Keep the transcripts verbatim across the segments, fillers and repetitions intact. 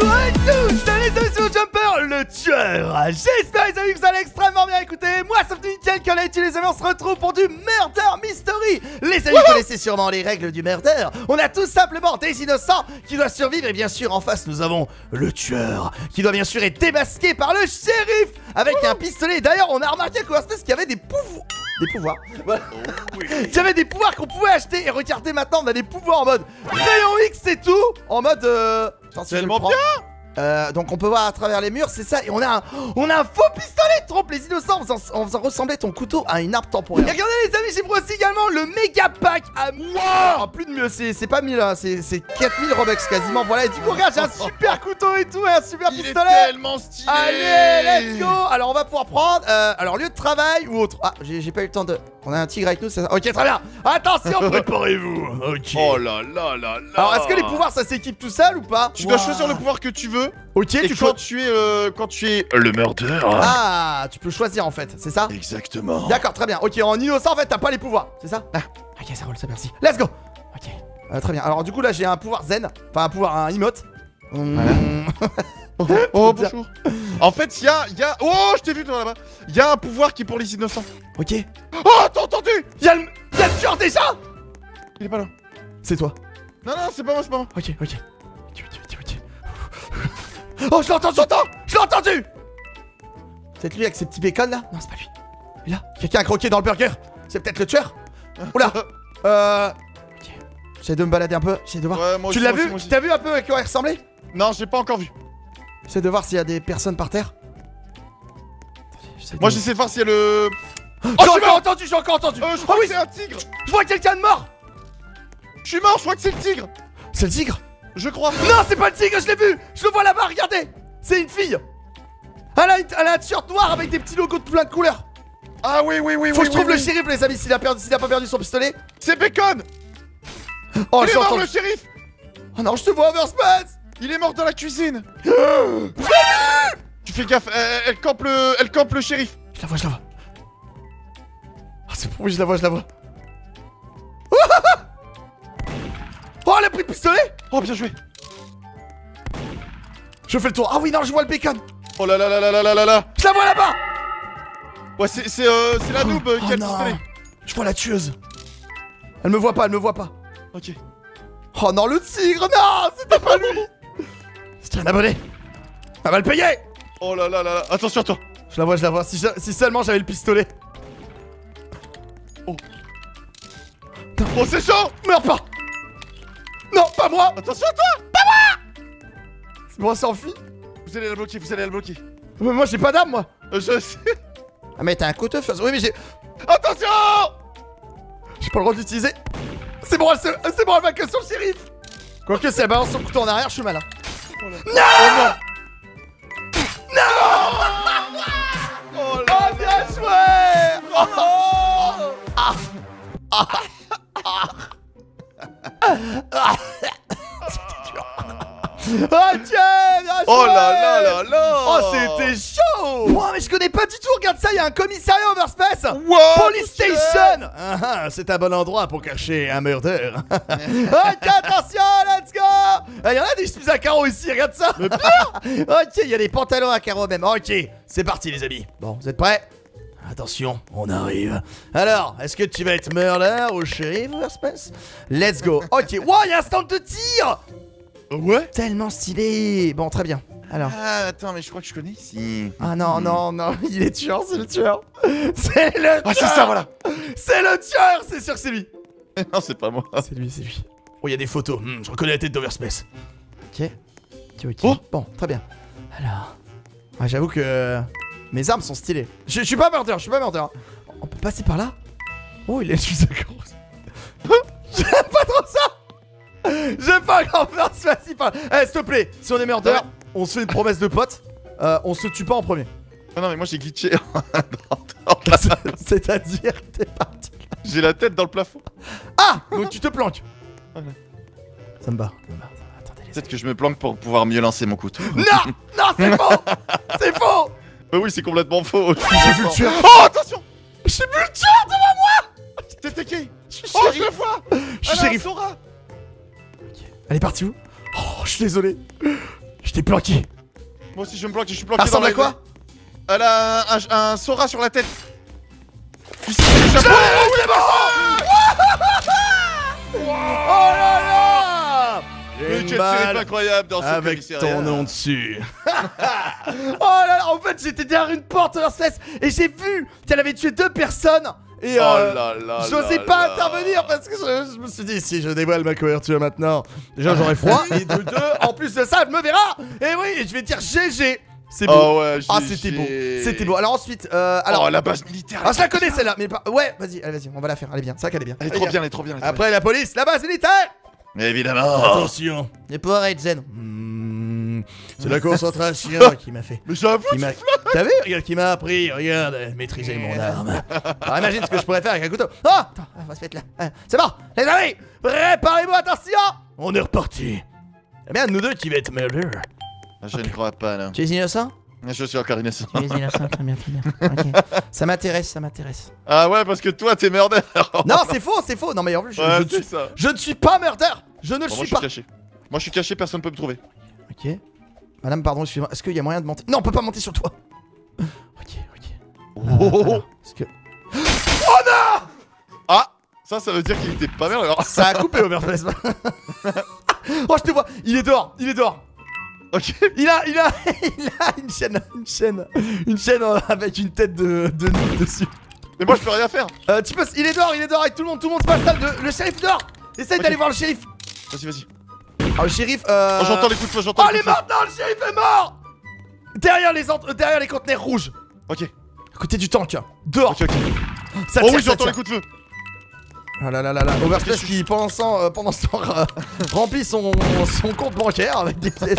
à tous, salut les amis, c'est mon Jumper, le tueur. J'espère les amis que vous allez extrêmement bien écouter. Moi, ça fait nickel qu'on a utilisé, les amis, on se retrouve pour du Murder Mystery. Les amis, vous connaissez sûrement les règles du murder. On a tout simplement des innocents qui doivent survivre. Et bien sûr, en face, nous avons le tueur qui doit bien sûr être démasqué par le shérif avec un pistolet. D'ailleurs, on a remarqué qu'au Warspèce qu'il y avait des pouvoirs. Des pouvoirs. Voilà. Oh, oui. Il y avait des pouvoirs qu'on pouvait acheter. Et regardez maintenant, on a des pouvoirs en mode rayon X et tout. En mode. Euh... Attends, si tellement bien. Euh, donc on peut voir à travers les murs, c'est ça. Et on a un, on a un faux pistolet. Trompe les innocents en faisant, en faisant ressembler ton couteau à une arme temporaire. Et regardez les amis, j'ai pris aussi également le méga pack à moi. Oh, plus de mieux, c'est pas mille, hein, c'est quatre mille Robux quasiment. Voilà, et du coup regarde, j'ai un super couteau et tout, et un super Il pistolet. est tellement stylé. Allez, let's go. Alors on va pouvoir prendre, euh, alors lieu de travail ou autre. Ah, j'ai pas eu le temps de... On a un tigre avec nous, c'est ça. Ok, très bien. Attention, préparez-vous. Ok. Oh là là là là. Alors est-ce que les pouvoirs ça s'équipe tout seul ou pas? Tu dois choisir le pouvoir que tu veux. Ok, et tu quand peux... tu es euh, quand tu es le murder. Ah, tu peux choisir en fait, c'est ça? Exactement. D'accord, très bien. Ok, en innocent en fait t'as pas les pouvoirs, c'est ça? Ah, ok, ça roule, ça merci. Let's go. Ok, euh, très bien. Alors du coup là j'ai un pouvoir zen, enfin un pouvoir, un emote. Voilà. Oh, oh bonjour. En fait, il y a, y a... Oh, je t'ai vu toi là-bas. Il y a un pouvoir qui est pour les innocents. Ok. Oh, t'as entendu? Il y a le... Y a le tueur déjà. Il est pas là. C'est toi. Non, non, c'est pas moi, c'est pas moi. Ok, ok. Ok, ok, ok. Oh, je l'ai entendu, j'entends. Je l'ai entendu. C'est lui avec ses petits bacon là? Non, c'est pas lui. Et là, quelqu'un a croqué dans le burger. C'est peut-être le tueur. Oula. Euh... Ok. J'essaie de me balader un peu, j'essaie de voir. Ouais, moi tu aussi, l'as moi vu? aussi, Tu t'as vu un peu à quoi il ressemblait? Non, j'ai pas encore vu. J'essaie de voir s'il y a des personnes par terre. Moi, j'essaie de voir s'il y a le... Oh, j'ai encore entendu, j'ai encore entendu. Euh, je crois oh, que oui. c'est un tigre. Je vois quelqu'un de mort. Je suis mort, je crois que c'est le tigre. C'est le tigre? Je crois. Non, c'est pas le tigre, je l'ai vu. Je le vois là-bas, regardez. C'est une fille. Elle a, une, elle a un t-shirt noir avec des petits logos de plein de couleurs. Ah oui, oui, oui, Faut oui, que je trouve oui, le oui. shérif, les amis, s'il a, perdu, s'il a pas perdu son pistolet. C'est Bacon. Oh, Il est j'ai mort, entendu. le shérif. Oh non, je te vois, Overspace. Il est mort dans la cuisine. Tu fais gaffe, elle, elle campe le, elle campe le shérif. Je la vois, je la vois. Ah, c'est pour oui, je la vois, je la vois. Oh, elle a pris le pistolet. Oh, bien joué. Je fais le tour. Ah oui, non, je vois le bacon. Oh là là là là là là là là. Je la vois là-bas. Ouais, c'est c'est euh, c'est la noob euh, Oh qui a le non. pistolet. Je vois la tueuse. Elle me voit pas, elle me voit pas. Ok. Oh non, le tigre, non, c'était pas lui. C'était un abonné. Elle va le payer. Oh là là là là. Attention à toi. Je la vois, je la vois. Si, je- si seulement j'avais le pistolet. Oh. Oh, c'est chaud. Meurs pas. Non, pas moi. Attention à toi. C'est bon, elle s'enfuit. Vous allez la bloquer, vous allez la bloquer. Mais moi, j'ai pas d'arme, moi. Euh, je sais. Ah, mais t'as un couteau, feu. Oui, mais j'ai... Attention. J'ai pas le droit d'utiliser. C'est bon, elle se... c'est bon, elle va que sur le shérif. Quoique, si elle balance son couteau en arrière, je suis malin. Oh là. Non. Oh Oh, là. bien joué. Oh. Ah. Ah. Ah. Ok, bien Oh joué. là là là là. Oh, c'était chaud. Wow, mais je connais pas du tout, regarde ça, il y a un commissariat Overspace. Wow, Police monsieur. Station. Ah, ah, c'est un bon endroit pour cacher un murder. Ok, attention, let's go. Il y en a des chemises à carreaux ici, regarde ça. Ok, il y a des pantalons à carreaux même. Ok, c'est parti les amis. Bon, vous êtes prêts? Attention, on arrive. Alors, est-ce que tu vas être murder ou shérif Overspace? Let's go. Ok, wow, il y a un stand de tir. Ouais. Tellement stylé. Bon, très bien. Alors. Ah, attends, mais je crois que je connais ici. Ah non, non, non, il est tueur, c'est le tueur. C'est le tueur. Ah, c'est ça, voilà. C'est le tueur, c'est sûr que c'est lui. Non, c'est pas moi. C'est lui, c'est lui. Oh, il y a des photos. Hmm, je reconnais la tête d'Overspace. Ok. Ok, ok. Oh. Bon, très bien. Alors. Ah, j'avoue que mes armes sont stylées. Je, je suis pas murder, je suis pas murder. On peut passer par là? Oh, il est juste à cause. J'aime pas trop ça. J'aime pas grand faire ce facile par là. Eh, s'il te plaît, si on est murder, Ouais. on se fait une promesse de pote. Euh, on se tue pas en premier. Ah non, mais moi j'ai glitché. C'est-à-dire, t'es parti. J'ai la tête dans le plafond. Ah, donc tu te planques. Voilà. Ça me bat. Ça me bat. Attendez, les Peut-être que je me planque pour pouvoir mieux lancer mon couteau. Non, non, c'est faux. C'est faux. Bah oui, c'est complètement faux. J'ai vu le tueur. Oh, attention. J'ai vu le tueur devant moi. T'étais qui? Je suis Oh, je shérif. le vois. Je suis Elle a un shérif. Sora. Elle est partie où? Oh, je suis désolé. Je suis t'ai planqué. Moi aussi je me bloque, je suis Ça bloqué dans ressemble la à quoi? Elle a un, un, un Sora sur la tête. Tu sais, c'est le chapeau. Oh, c'est bon. Oh là là. Le Une jet balle shérif incroyable dans ce avec commissariat. ton nom dessus. Oh là là, en fait j'étais derrière une porte dans cesse et j'ai vu qu'elle avait tué deux personnes. Et Oh euh, là là j'osais là pas là. intervenir parce que je, je me suis dit si je dévoile ma couverture maintenant, déjà j'aurai froid et de deux, en plus de ça, je me verra. Et oui, je vais dire G G. C'est beau. Oh ouais, Ah, G G. c'était beau. C'était beau. Alors ensuite, euh, alors. Oh la base militaire. Ah, je la connais celle-là, mais pas. Ouais, vas-y, allez, vas-y, on va la faire. Elle est bien. C'est vrai qu'elle est bien. Elle est trop bien, elle est trop bien. elle est trop Après la police, la base militaire. bien. Évidemment. Attention. Et pour Zen. Hmm, c'est la concentration qui m'a fait. Mais j'avoue, Qui m'a. T'as vu? Regarde qui m'a appris. Regarde, euh, maîtriser mon arme. Alors imagine ce que je pourrais faire avec un couteau. Oh, attends, on va se mettre là. Ah, c'est bon, les amis. Préparez-vous, attention. On est reparti. Eh bien, nous deux qui va être murder. je ne crois pas là. Tu es innocent? Je suis encore innocent. Tu es innocent, très bien, très bien. Ok. Ça m'intéresse, ça m'intéresse. Ah ouais, parce que toi t'es murder. Non, c'est faux, c'est faux. Non, mais en plus, je, Ouais, je, ne c'est suis, ça. je ne suis pas murder. Je ne le Bon, moi suis je suis pas. caché. Moi je suis caché, personne peut me trouver. Ok. Madame, pardon, excusez-moi. Est-ce qu'il y a moyen de monter? Non, on peut pas monter sur toi. Ok, ok. Oh, Alors, est-ce que. Oh non! Ah, ça, ça veut dire qu'il était pas merde alors. Ça a coupé Overpress. Oh, je te vois. Il est dehors. Il est dehors. Ok. Il a, il a, il a une chaîne, une chaîne, une chaîne euh, avec une tête de, de nid dessus. Mais moi je peux rien faire. Euh, tu peux, il est dehors, il est dehors avec tout le monde, tout le monde se passe là. Le, le shérif dehors. Essaye Ok. d'aller voir le shérif. Vas-y, vas-y. Oh, le shérif. Euh... Oh, j'entends les coups de feu, j'entends Oh, les il est coups de feu. mort. Non, le shérif est mort. Derrière les, ent- euh, derrière les conteneurs rouges. Ok, À côté du tank. Dehors. ok, ok. Ça Oh tire, oui, ça j'entends les tire. coups de feu. Ah là là là là. Overpress Ok, qui pendant ce temps, euh, pendant ce temps euh, remplit son, son compte bancaire avec des pièces.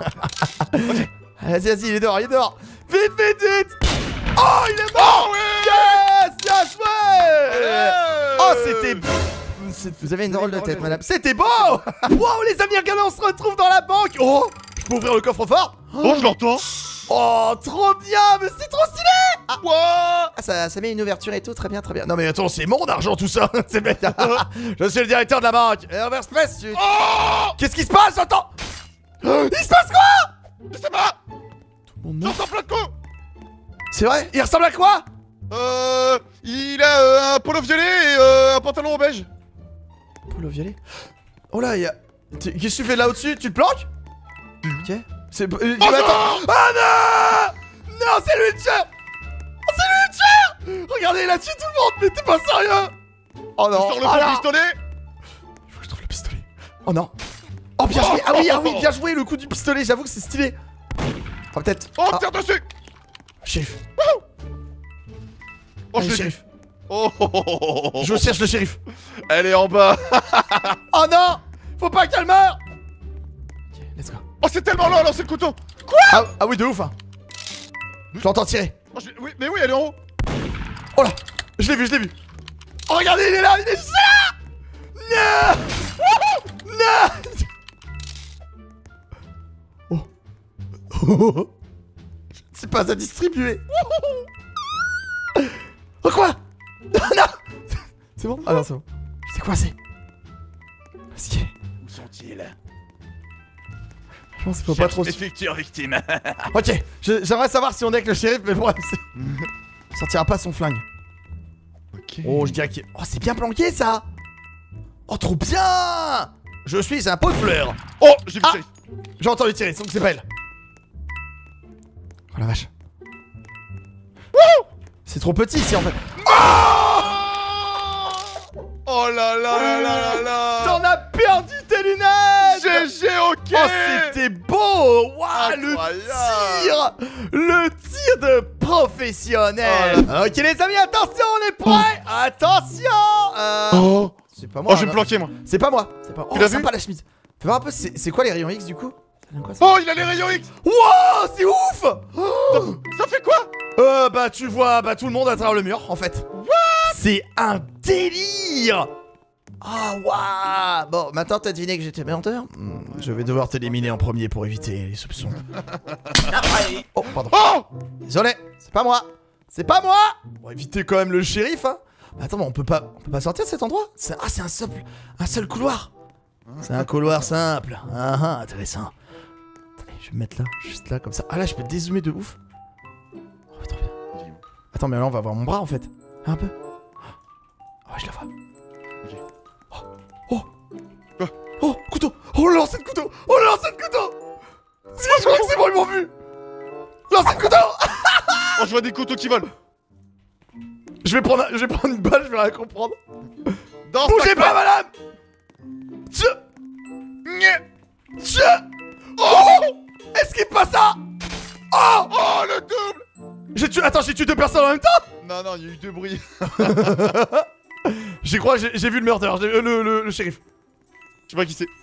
Vas-y, vas-y, il est dehors, il est dehors. Vite, vite, vite. Oh, il est mort. Oh oui. Yes, bien joué. Euh. Oh, c'était... c'est- Vous avez une drôle de tête, madame. C'était beau. Wow, les amis, regardez, on se retrouve dans la banque. Oh, je peux ouvrir le coffre-fort. Oh, je l'entends. Oh, trop bien, mais c'est trop stylé. Ah, What? ah, ça, ça met une ouverture et tout, très bien, très bien. Non mais attends, c'est mon argent tout ça. C'est bien. Je suis le directeur de la banque. Et Overpress, tu... Oh, Qu'est-ce qui se passe? J'entends. Il se passe quoi? je sais pas. Tout le monde meurt. J'entends plein de coups. C'est vrai? Il ressemble à quoi? Euh, il a euh, un polo violet et euh, un pantalon beige. Polo violet. Oh là, il y a... Tu- Qu'est-ce que tu fais là au-dessus? Tu te planques? Ok. C'est... Euh, tu Oh vas- non. attends. Ah non. Non, c'est lui le tueur. Oh, c'est lui le tueur. Regardez, il a tué tout le monde, mais t'es pas sérieux. Oh Je non. sors le Ah faux là. pistolet. Il faut que je trouve le pistolet. Oh non. Oh, bien joué. Ah oui, ah oui, bien joué le coup du pistolet. J'avoue que c'est stylé. Oh, peut-être. Oh, Ah, tire dessus. shérif. Oh, Allez, je l'ai shérif. Oh, oh, oh, oh, oh. Je cherche le shérif. Elle est en bas. Oh non. Faut pas qu'elle meure. Ok, let's go. Oh, c'est tellement long, alors c'est le couteau. Ah, ah oui, de ouf. Hein. Je l'entends tirer. Oh, je- oui, mais oui, elle est en haut. Oh là. Je l'ai vu, je l'ai vu. Oh, regardez, il est là, il est juste là. Non. Non. Oh. C'est pas à distribuer. Oh quoi? Non. C'est bon? Ah non, c'est bon. Je sais quoi c'est. Qu'est-ce qu'il est? Où sont-ils? Je pense qu'il faut pas trop... mes futures victimes. Ok, je- j'aimerais savoir si on est avec le shérif, mais le problème c'est... Il sortira pas son flingue. Ok. Oh, je dirais qu'il... Oh, c'est bien planqué ça. Oh, trop bien. Je suis un pot de fleurs. Oh, j'ai vu Ah. le shérif. J'ai entendu tirer, donc c'est pas elle. Oh la vache. C'est trop petit ici en fait. Oh là là là là là là. T'en as perdu tes lunettes. G G, ok. Oh, c'était beau. Waouh, le Incroyable. tir. Le tir de professionnel. Oh Ok les amis, attention, on est prêts. Attention. Euh... Oh. C'est pas moi. Oh, je vais me hein. planquer moi. C'est pas moi. C'est pas. Oh, l'as vu? sympa la chemise. Fais voir un peu. C'est c'est quoi les rayons X du coup? Ça donne quoi, ça? Oh, il a les rayons X. Wow, c'est ouf. Oh. Ça fait quoi? Euh, bah tu vois, bah tout le monde à travers le mur en fait. C'est un délire. Ah waouh. Bon, maintenant t'as deviné que j'étais menteur. Hmm, je vais devoir t'éliminer en premier pour éviter les soupçons. Oh, pardon. Oh. Désolé, c'est pas moi. C'est pas moi. On va éviter quand même le shérif, hein. Mais attends, mais on peut pas, on peut pas sortir de cet endroit. C'est- Ah, c'est un seul, un seul couloir. C'est un couloir simple. Ah, ah, intéressant. Attendez, Je vais me mettre là, juste là, comme ça. Ah là, je peux dézoomer de ouf. Oh, trop bien. Attends, mais là, on va voir mon bras en fait. Un peu. Oh, je la vois. Ok. Oh, oh, oh, couteau. Oh, le lancer de couteau. Oh, le lancer de couteau. Je crois que c'est bon, ils m'ont vu. Lancer de couteau. Oh, je vois des couteaux qui volent. Je vais prendre, un- je vais prendre une balle, je vais rien comprendre. Dans Bougez pas, madame. Tchè. Tchè. Oh. Est-ce qu'il passe ça? Oh. Oh, le double. J'ai tué. Attends, j'ai tué deux personnes en même temps. Non, non, il y a eu deux bruits. J'y crois, j'ai vu le murder, j'ai- euh, le, le, le shérif. Je sais pas qui c'est.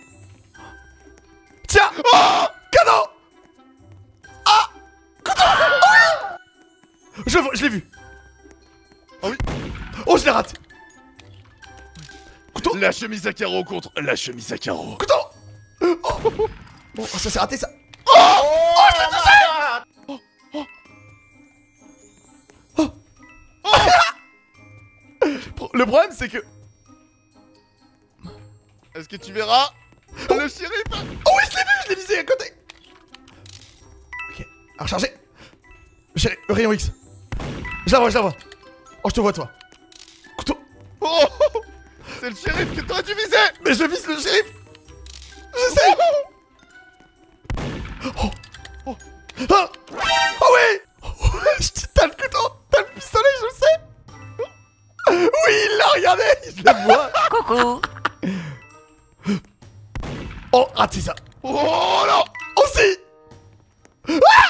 Tiens. Oh. Cadeau. Ah. Couteau. Oh oui. Je, je l'ai vu. Oh oui. Oh, je l'ai raté. Couteau. La chemise à carreaux contre la chemise à carreaux. Couteau. Oh. Bon, ça s'est raté ça. Oh, oh, je l'ai touché. Oh, oh. Oh. Le problème, c'est que... Est-ce que tu verras le shérif? Oh oui, je l'ai vu, je l'ai visé à côté. Ok, à recharger. Chérie, le rayon X. Je la vois, je la vois. Oh, je te vois, toi. Couteau. Oh, c'est le shérif que t'aurais dû viser. Mais je vise le shérif. J'essaie. Oh. Oh. Ah. Oh oui. Oh, t'as le couteau. T'as le pistolet, je le sais. Oui, il l'a, regardé. Je le vois. Coucou. Oh, raté ça. Oh non. Aussi. Ah.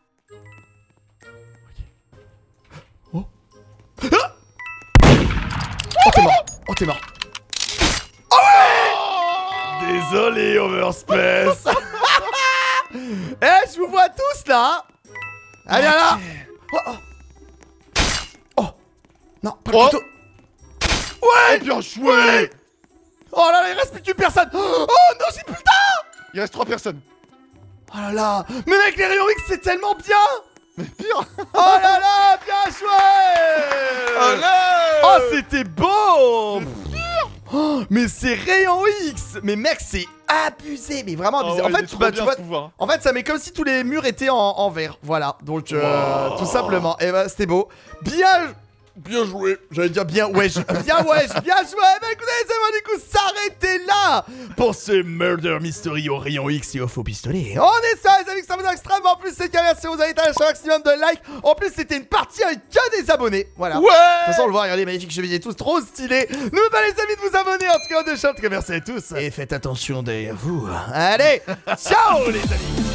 Oh. Ah. Oh, t'es mort. Oh, t'es mort. Oh ouais. Désolé, Overspace. Eh, je vous vois tous là. Allez, là. Oh, oh. Oh. Non, pas le Oh. couteau. Ouais. Bien joué. Oh là là, il reste plus qu'une personne. Oh non, j'ai plus le temps. Il reste trois personnes. Oh là là. Mais mec, les rayons X, c'est tellement bien. Mais pire. Oh là là, bien joué. Allez. Oh, c'était beau. Oh, mais c'est rayon X. Mais mec, c'est abusé. Mais vraiment abusé. Ah ouais, en il fait, est tu, trop bah, bien, tu vois, ce pouvoir. en fait, ça met comme si tous les murs étaient en, en verre. Voilà. Donc, euh, Wow. tout simplement. Et bah, c'était beau. Bien. Bien joué. J'allais dire bien wesh. Bien wesh. Bien joué. Bah écoutez, ça va du coup s'arrêter là pour ce Murder Mystery au rayon X et au faux pistolet. On est ça, les amis, que ça vous a extrêmement plus. C'est qu'à merci, vous avez été un maximum de likes. En plus, c'était une partie avec que des abonnés. Voilà. Ouais. De toute façon, on le voit, regardez, magnifiques chevaliers tous, trop stylés. N'oubliez pas, les amis, de vous abonner. En tout cas, on de chante que merci à tous. Et faites attention derrière vous. Allez, ciao, les amis.